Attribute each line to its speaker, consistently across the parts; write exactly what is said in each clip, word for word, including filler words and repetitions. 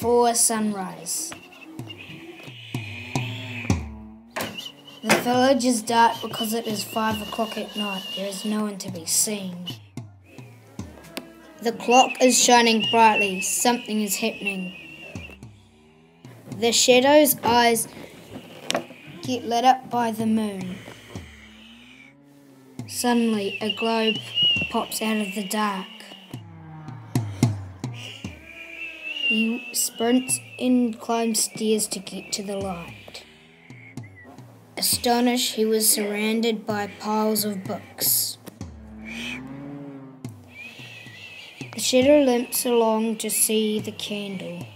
Speaker 1: before sunrise. The village is dark because it is five o'clock at night. There is no one to be seen. The clock is shining brightly. Something is happening. The shadow's eyes get lit up by the moon. Suddenly, a globe pops out of the dark. He sprints and climbs stairs to get to the light. Astonished, he was surrounded by piles of books. The shadow limps along to see the candle.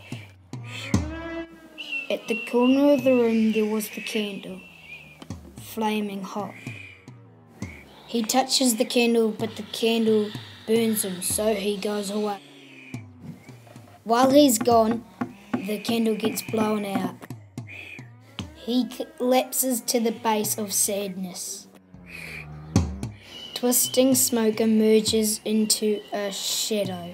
Speaker 1: At the corner of the room there was the candle, flaming hot. He touches the candle, but the candle burns him, so he goes away. While he's gone, the candle gets blown out. He collapses to the base of sadness. Twisting smoke emerges into a shadow.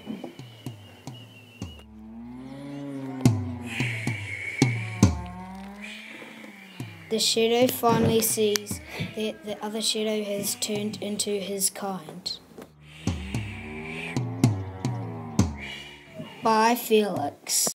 Speaker 1: The shadow finally sees that the other shadow has turned into his kind. By Phelix.